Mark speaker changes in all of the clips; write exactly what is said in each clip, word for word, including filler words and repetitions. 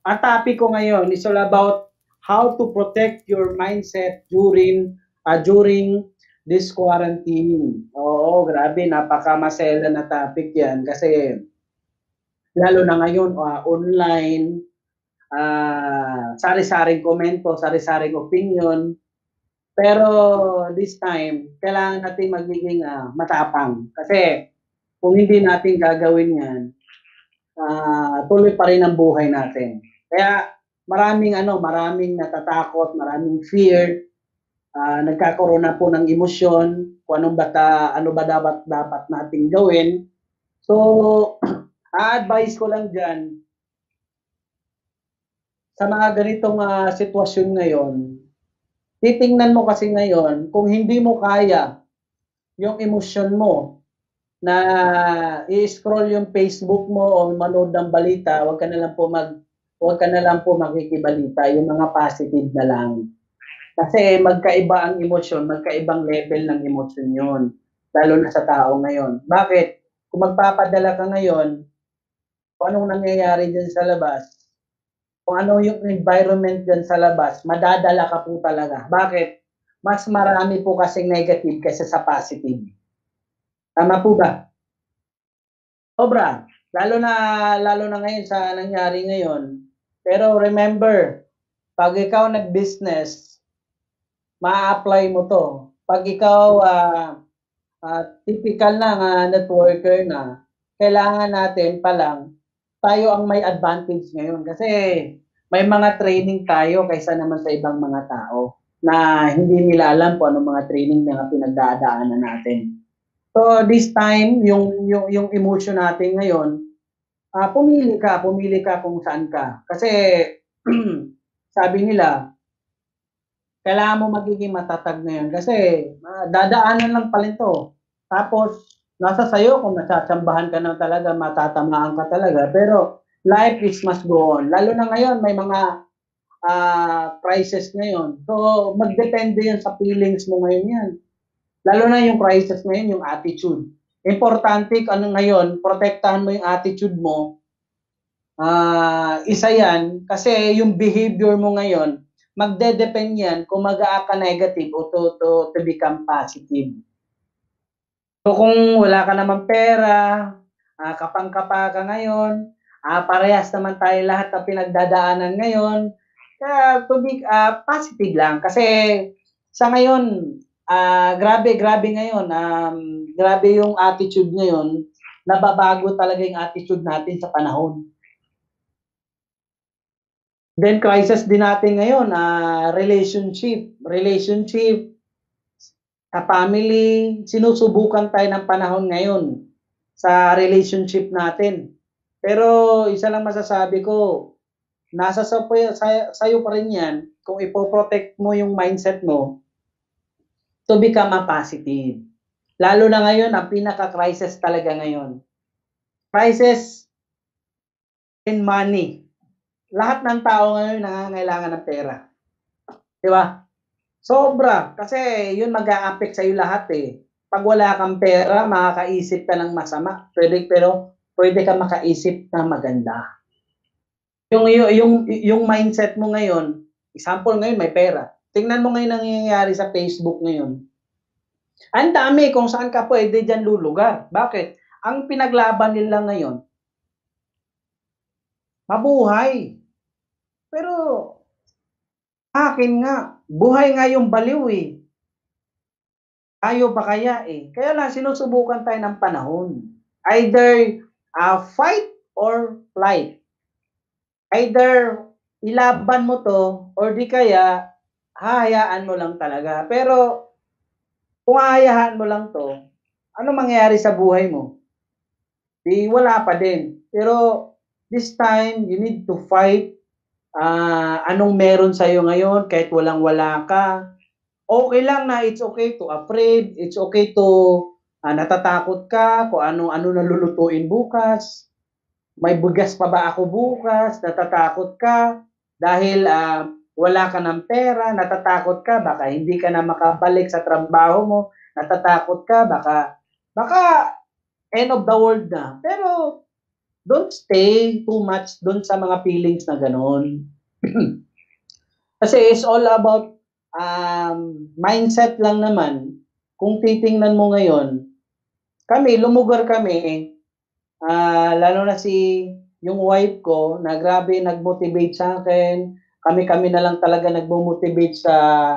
Speaker 1: Ang topic ko ngayon is all about how to protect your mindset during uh, during this quarantine. Oo, grabe, napakamasela na topic yan kasi lalo na ngayon, uh, online, uh, sari-saring komento, sari-saring opinion. Pero this time, kailangan natin magiging uh, matapang. Kasi kung hindi natin gagawin yan, uh, tuloy pa rin ang buhay natin. Kaya maraming ano, maraming natatakot, maraming fear, uh, nagkakaroon na po ng emosyon, kung anong bata, ano ba dapat dapat nating gawin. So, a-advise ko lang diyan sa mga ganitong uh, sitwasyon ngayon, titingnan mo kasi ngayon, kung hindi mo kaya yung emosyon mo na i-scroll yung Facebook mo o manood ng balita, wag ka na lang po mag wag ka na lang po makikibalita, yung mga positive na lang. Kasi magkaiba ang emosyon, magkaibang level ng emosyon yun, lalo na sa tao ngayon. Bakit? Kung magpapadala ka ngayon, kung anong nangyayari dyan sa labas, kung ano yung environment dyan sa labas, madadala ka po talaga. Bakit? Mas marami po kasing negative kaysa sa positive. Tama po ba? Sobra. Lalo na, lalo na ngayon sa nangyari ngayon. Pero remember, pag ikaw nag-business, ma-apply mo to. Pag ikaw uh, uh, typical na uh, networker na, kailangan natin pa lang, tayo ang may advantage ngayon. Kasi may mga training tayo kaysa naman sa ibang mga tao na hindi nila alam kung anong mga training na pinagdadaanan natin. So this time, yung, yung, yung emotion natin ngayon, uh, pumili ka, pumili ka kung saan ka. Kasi sabi nila, kailangan mo magiging matatag ngayon kasi uh, dadaanan lang pala ito. Tapos, nasa sayo kung nasatsambahan ka na talaga, matatamaan ka talaga. Pero life is must go on. Lalo na ngayon, may mga uh, crisis ngayon. So, magdepende yan sa feelings mo ngayon yan. Lalo na yung crisis ngayon, yung attitude. Importante ano ngayon, protektahan mo yung attitude mo. Uh, isa yan, kasi yung behavior mo ngayon, magde-depend yan kung mag-a-ka negative o to, to, to become positive. So kung wala ka naman pera, uh, kapang-kapa ka ngayon, uh, parehas naman tayo lahat na pinagdadaanan ngayon, kaya to be uh, positive lang. Kasi sa ngayon, uh, grabe, grabe ngayon, um, grabe yung attitude ngayon, nababago talaga yung attitude natin sa panahon. Then crisis din natin ngayon, uh, relationship, relationship, sa family, sinusubukan tayo ng panahon ngayon sa relationship natin. Pero isa lang masasabi ko, nasa sa, sa, sa'yo pa rin yan kung ipoprotect mo yung mindset mo to become a positive. Lalo na ngayon, ang pinaka-crisis talaga ngayon. Crisis in money. Lahat ng tao ngayon nangangailangan ng pera. Di ba? Sobra. Kasi yun mag-a-affect sa'yo lahat eh. Pag wala kang pera, makakaisip ka ng masama. Pwede, pero pwede ka makaisip na maganda. Yung, yung, yung, yung mindset mo ngayon, example ngayon may pera. Tingnan mo ngayon nangyayari sa Facebook ngayon. Ang dami kung saan ka pwede dyan lulugar. Bakit? Ang pinaglaban nila ngayon, mabuhay. Pero, akin nga, buhay nga yung baliw eh. Ayaw pa kaya eh. Kaya lang, sinusubukan tayo ng panahon. Either uh, fight or flight. Either ilaban mo to, or di kaya, hahayaan mo lang talaga. Pero, kung hahayaan mo lang to, ano mangyayari sa buhay mo? Di wala pa din. Pero, this time, you need to fight. Uh, anong meron sa'yo ngayon, kahit walang-wala ka. Okay lang na it's okay to afraid, it's okay to uh, natatakot ka, kung ano-ano nalulutuin bukas. May bugas pa ba ako bukas? Natatakot ka dahil uh, wala ka ng pera, natatakot ka, baka hindi ka na makabalik sa trabaho mo, natatakot ka, baka, baka end of the world na. Pero, don't stay too much doon sa mga feelings na gano'n. Kasi it's all about um, mindset lang naman. Kung titingnan mo ngayon, kami, lumugar kami, uh, lalo na si yung wife ko, na grabe nag-motivate sa akin. Kami-kami na lang talaga nag-motivate sa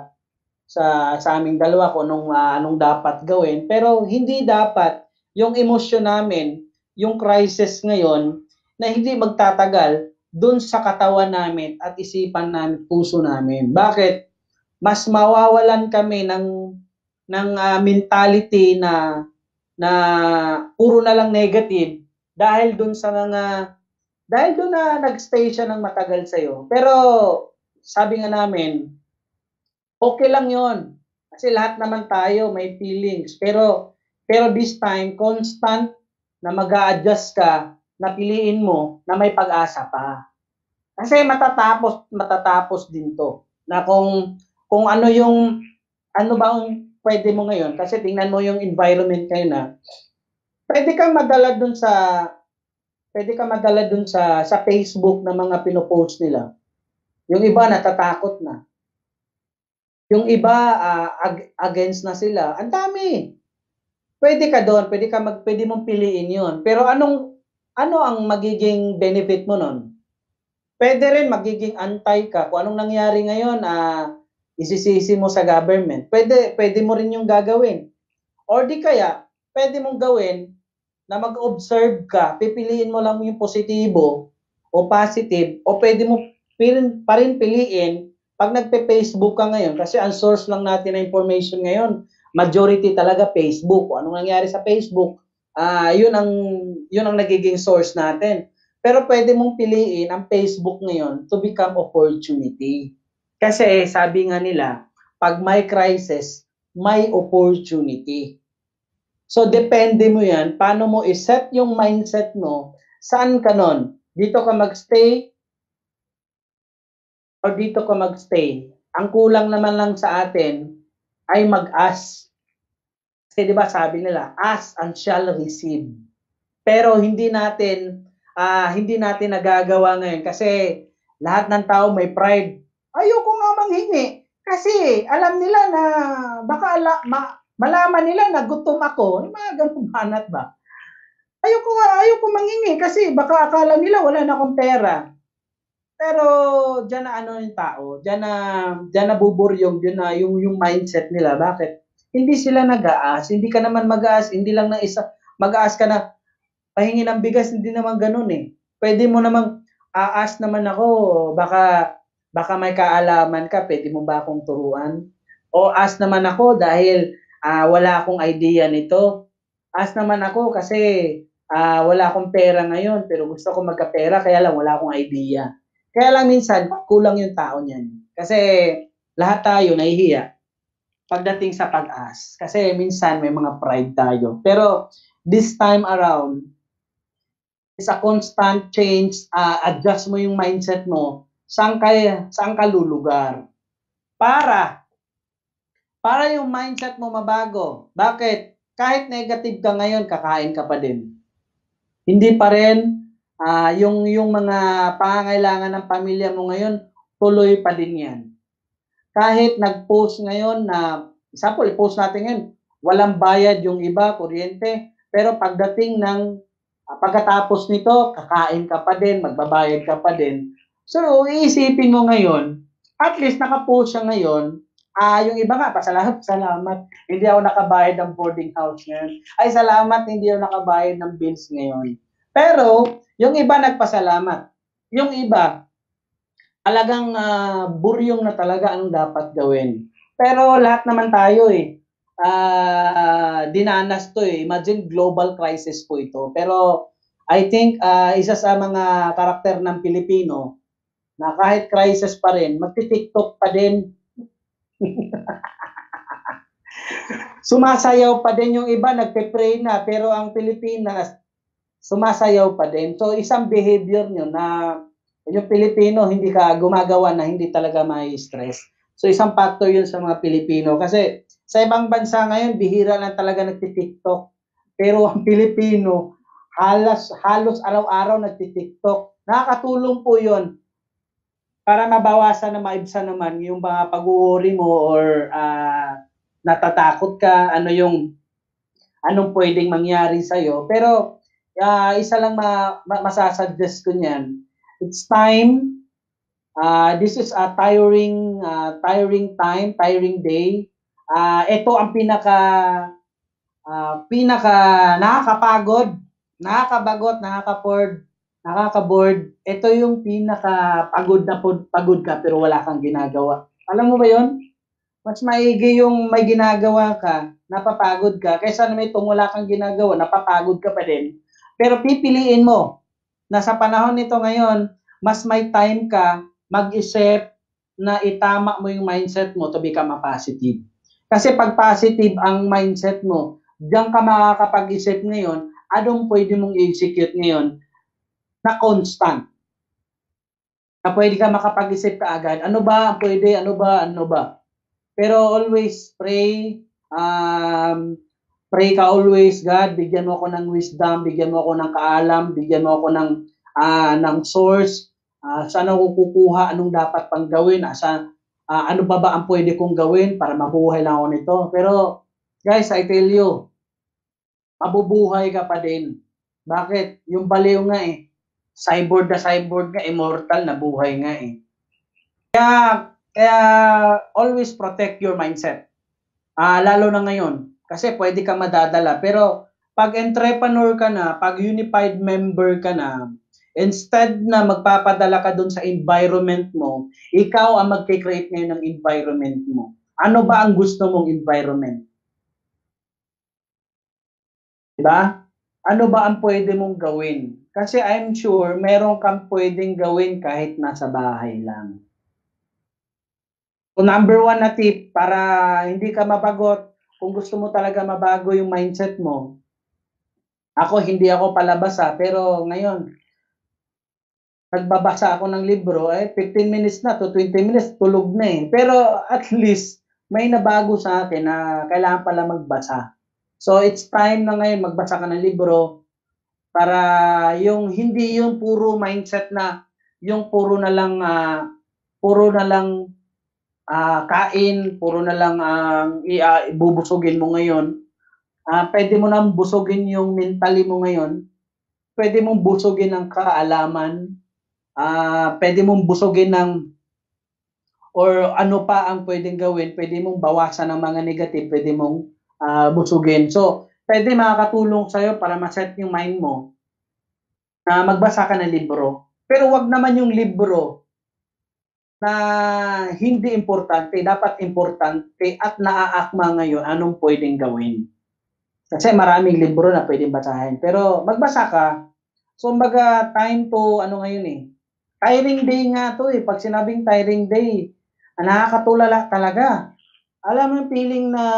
Speaker 1: sa sa aming dalawa kung anong, uh, anong dapat gawin. Pero hindi dapat yung emosyon namin, yung crisis ngayon, na hindi magtatagal dun sa katawan namin at isipan namin, puso namin. Bakit? Mas mawawalan kami ng ng uh, mentality na na puro na lang negative dahil dun sa mga dahil dun na nagstay siya ng matagal sa'yo. Pero sabi nga namin, okay lang yon. Kasi lahat naman tayo may feelings. Pero pero this time, constant na mag-a-adjust ka, na piliin mo na may pag-asa pa. Kasi matatapos, matatapos din to. Na kung, kung ano yung, ano ba ang pwede mo ngayon, kasi tingnan mo yung environment kayo na, pwede kang madala dun sa, pwede kang madala dun sa, sa Facebook na mga pinopost nila. Yung iba natatakot na. Yung iba uh, ag- against na sila. Ang dami. Pwede ka doon, pwede ka mag, pwede mong piliin 'yon. Pero anong ano ang magiging benefit mo noon? Pwede rin magiging anti ka. Kung anong nangyari ngayon, ah uh, isisisi mo sa government. Pwede pwede mo rin yung gagawin. Or di kaya, pwede mong gawin na mag-observe ka, pipiliin mo lang yung positibo o positive, o pwede mo pa rin piliin pag nagpe-Facebook ka ngayon, kasi ang source lang natin na information ngayon, majority talaga Facebook. Kung anong nangyari sa Facebook, uh, yun ang yun ang nagiging source natin. Pero pwede mong piliin ang Facebook ngayon to become opportunity. Kasi sabi nga nila, pag may crisis, may opportunity. So depende mo yan, paano mo i-set yung mindset mo, saan ka nun? Dito ka magstay o dito ka magstay? Ang kulang naman lang sa atin ay mag-ask. Kasi di ba sabi nila, ask and shall receive. Pero hindi natin uh, hindi natin nagagawa ngayon kasi lahat ng tao may pride. Ayoko nga manghingi kasi alam nila na baka ala, ma, malaman nila na gutom ako. Yung mga ganun banat ba? Ayoko nga, ayoko manghingi kasi baka akala nila wala na akong pera. Pero diyan na ano yung tao, diyan na diyan na buburyong, diyan na yung yung mindset nila. Bakit? Hindi sila nag-aas, hindi ka naman mag-aas, hindi lang na isa mag-aas ka na pahingi ng bigas, hindi naman ganoon eh. Pwede mo namang aas naman ako, baka baka may kaalaman ka, pwede mo ba akong turuan? O ask naman ako dahil uh, wala akong idea nito. Ask naman ako kasi uh, wala akong pera ngayon, pero gusto ko magkapera, kaya lang wala akong idea. Kaya lang minsan, kulang yung tao niyan. Kasi lahat tayo nahihiya pagdating sa pag-ask. Kasi minsan may mga pride tayo. Pero this time around, is a constant change, uh, adjust mo yung mindset mo, saan ka, saan ka lulugar. Para, para yung mindset mo mabago. Bakit? Kahit negative ka ngayon, kakain ka pa din. Hindi pa rin, Uh, yung yung mga pangangailangan ng pamilya mo ngayon, tuloy pa din yan. Kahit nag-post ngayon na, example, i-post natin ngayon, walang bayad yung iba, kuryente, pero pagdating ng, uh, pagkatapos nito, kakain ka pa din, magbabayad ka pa din. So, iisipin mo ngayon, at least naka-post siya ngayon, ah, uh, yung iba nga, pasalamat, salamat, hindi ako nakabayad ng boarding house ngayon. Ay, salamat, hindi ako nakabayad ng bills ngayon. Pero, yung iba nagpasalamat. Yung iba, talagang uh, buryong na talaga ang dapat gawin. Pero lahat naman tayo eh, uh, dinanas to eh. Imagine global crisis po ito. Pero I think uh, isa sa mga karakter ng Pilipino na kahit crisis pa rin, magti-TikTok pa din. Sumasayaw pa din yung iba, nagpe-pray na. Pero ang Pilipinas, sumasayaw pa din. So, isang behavior nyo na yung Pilipino, hindi ka gumagawa na hindi talaga may stress. So, isang factor yun sa mga Pilipino. Kasi sa ibang bansa ngayon, bihira lang talaga nagti-TikTok. Pero ang Pilipino, halos, halos araw-araw nagti-TikTok. Nakakatulong po yun para mabawasan na maibsan naman yung mga pag-uuri mo or uh, natatakot ka, ano yung anong pwedeng mangyari sa'yo. Pero uh, isa lang ma, ma, masasuggest ko niyan, it's time, uh, this is a tiring, uh, tiring time, tiring day. Uh, ito ang pinaka, uh, pinaka nakakapagod, nakakabagot, nakaka-board, nakaka-board. Ito yung pinaka pagod na pagod ka pero wala kang ginagawa. Alam mo ba yon? Mas maigi yung may ginagawa ka, napapagod ka, kaysa naman itong wala kang ginagawa, napapagod ka pa din. Pero pipiliin mo na sa panahon nito ngayon, mas may time ka mag-isip na itama mo yung mindset mo to become a positive. Kasi pag positive ang mindset mo, diyan ka makakapag-isip ngayon, anong pwede mong i-execute ngayon na constant. Na pwede ka makapag-isip ka agad, ano ba ang pwede, ano ba, ano ba. Pero always pray, um, pray ka always, God, bigyan mo ako ng wisdom, bigyan mo ako ng kaalam, bigyan mo ako ng, uh, ng source, uh, saan ako kukuha, anong dapat pang gawin, asa, uh, ano ba ba ang pwede kong gawin para mabuhay lang ako nito. Pero guys, I tell you, mabubuhay ka pa din. Bakit? Yung baliw nga eh, cyborg na cyborg nga, immortal na buhay nga eh. Kaya, kaya always protect your mindset. Uh, lalo na ngayon. Kasi pwede ka madadala. Pero pag entrepreneur ka na, pag unified member ka na, instead na magpapadala ka dun sa environment mo, ikaw ang mag-create ngayon ng environment mo. Ano ba ang gusto mong environment? Diba? Ano ba ang pwede mong gawin? Kasi I'm sure meron kang pwedeng gawin kahit nasa bahay lang. So number one na tip para hindi ka mabagot, kung gusto mo talaga mabago yung mindset mo, ako hindi ako palabas ha, pero ngayon, nagbabasa ako ng libro, eh fifteen minutes na to twenty minutes, tulog na eh. Pero at least, may nabago sa akin na kailangan pala magbasa. So it's time na ngayon magbasa ka ng libro para yung hindi yung puro mindset na, yung puro na lang, uh, puro na lang Uh, kain, puro na lang ang uh, uh, ibubusugin mo ngayon. Uh, pwede mo nang busugin yung mentally mo ngayon. Pwede mong busugin ng kaalaman. Uh, pwede mong busugin ng or ano pa ang pwedeng gawin. Pwede mong bawasan ng mga negative. Pwede mong uh, busugin. So, pwede makakatulong sa'yo para ma-set yung mind mo na magbasa ka ng libro. Pero wag naman yung libro na hindi importante, dapat importante at naaakma ngayon anong pwedeng gawin. Kasi maraming libro na pwedeng basahin. Pero magbasa ka, so baga time to, ano ngayon eh, tiring day nga to eh. Pag sinabing tiring day, nakakatulala talaga. Alam mo yung feeling na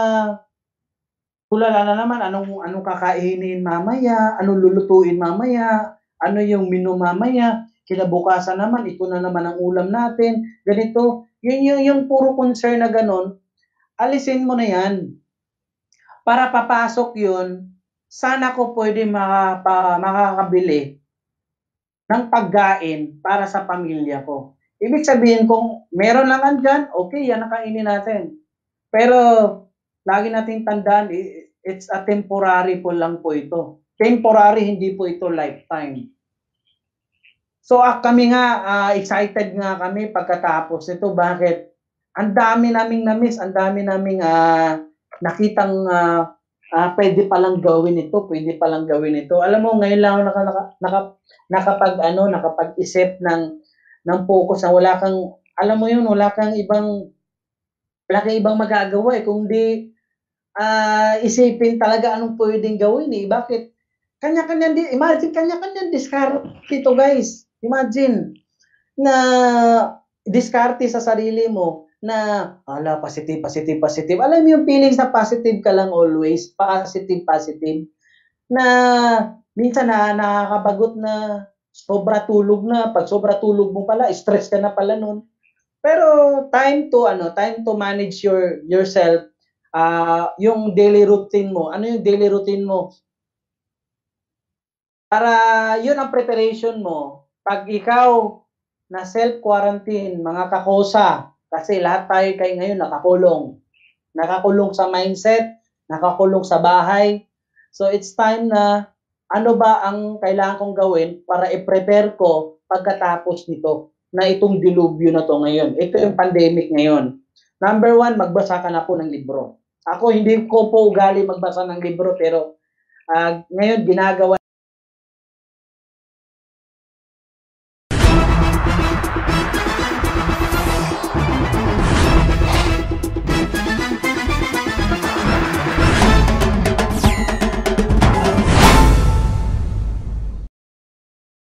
Speaker 1: tulala na naman, anong, anong kakainin mamaya, anong lulutuin mamaya, ano yung menu mamaya, kinabukasan naman, ito na naman ang ulam natin, ganito. Yun yung, yung puro concern na ganon, alisin mo na yan. Para papasok yun, sana ko pwede makapa, makakabili ng pagkain para sa pamilya ko. Ibig sabihin kung meron lang andyan, okay, yan nakainin natin. Pero lagi nating tandaan, it's a temporary po lang po ito. Temporary, hindi po ito lifetime. So uh, kami nga, uh, excited nga kami pagkatapos ito. Bakit? Ang dami naming na-miss, ang dami naming uh, nakitang uh, uh, pwede palang gawin ito, pwede palang gawin ito. Alam mo, ngayon lang ako naka, naka, naka, nakapag, ano, nakapag-isip ng, ng focus na wala kang, alam mo yun, wala kang ibang, wala kang ibang magagawa eh. Kung di uh, isipin talaga anong pwedeng gawin eh. Bakit? Kanya-kanya, imagine, kanya-kanya discard ito guys. Imagine na diskarte sa sarili mo na, ala, positive, positive, positive. Alam mo yung feelings na positive ka lang always, positive, positive, na minsan na nakakabagot na sobra tulog na, pag sobra tulog mo pala, stress ka na pala nun. Pero time to, ano, time to manage your yourself, uh, yung daily routine mo. Ano yung daily routine mo? Para yun ang preparation mo. Pag ikaw na self-quarantine, mga kakosa, kasi lahat tayo kayo ngayon nakakulong. Nakakulong sa mindset, nakakulong sa bahay. So it's time na ano ba ang kailangan kong gawin para i-prepare ko pagkatapos nito, na itong dilubyo na to ngayon. Ito yung pandemic ngayon. Number one, magbasa ka na po ng libro. Ako, hindi ko po ugali magbasa ng libro, pero uh, ngayon ginagawa